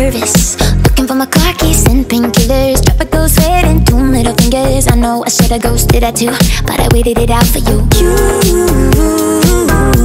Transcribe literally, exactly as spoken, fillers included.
nervous. Looking for my car keys and painkillers. Drop a ghost sweat and two middle fingers. I know I should've ghosted that too, but I waited it out for you. You